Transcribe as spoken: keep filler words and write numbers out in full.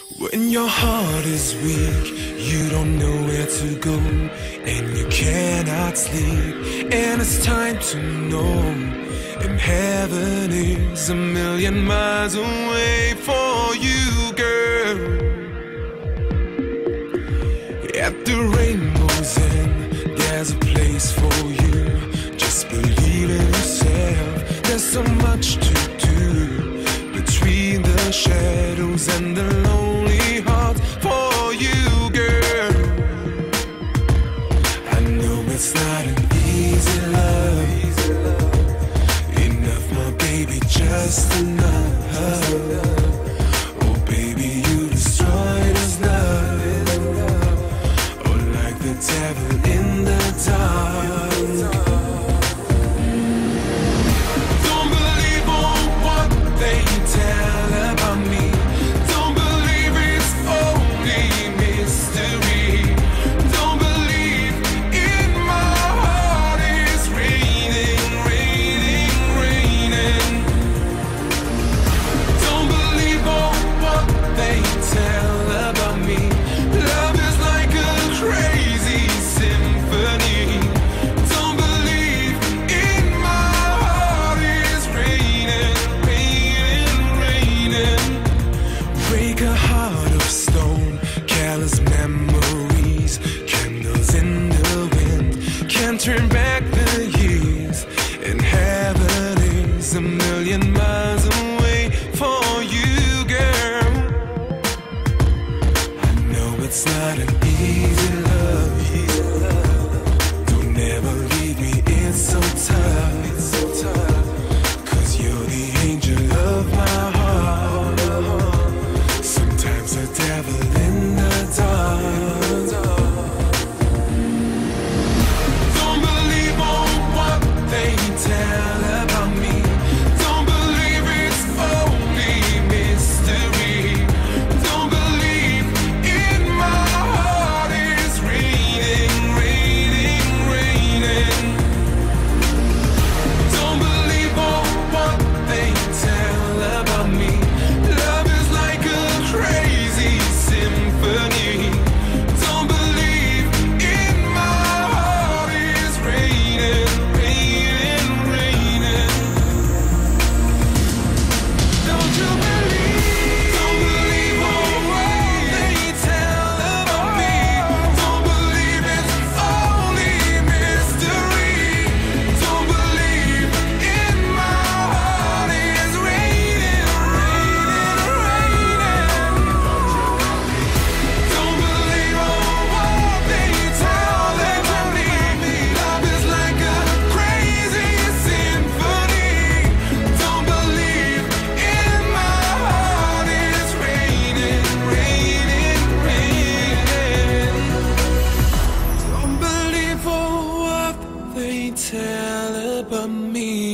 When your heart is weak, you don't know where to go, and you cannot sleep, and it's time to know, and heaven is a million miles away for you, girl. At the rainbow's end, there's a place for you. Just believe in yourself. There's so much to do between the shadows and the lonely heart for you, girl. I know it's not an easy love. Enough, my baby, just enough. Oh baby, you destroyed his love. Oh, like the devil in the dark. Turn back the years, and heaven is a million miles away for you, girl. I know it's not an easy love. Don't ever leave me, it's so tough. It's so tough. Cause you're the angel of my heart. Sometimes the devil in the dark. Tell about me.